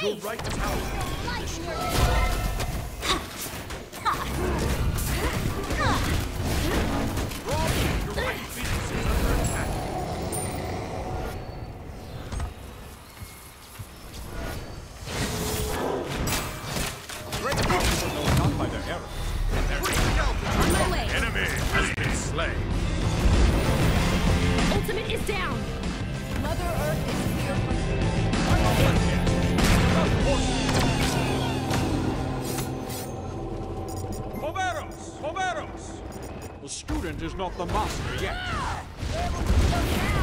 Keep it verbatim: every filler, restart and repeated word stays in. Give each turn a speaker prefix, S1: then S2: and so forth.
S1: Your right tower. Your right Phoenix is under attack. Great forces are known not by their arrows. Their
S2: On my way.
S1: enemy has been slain.
S2: Ultimate is down.
S3: Mother Earth is here for
S1: Poveros! Poveros! The student is not the master yet.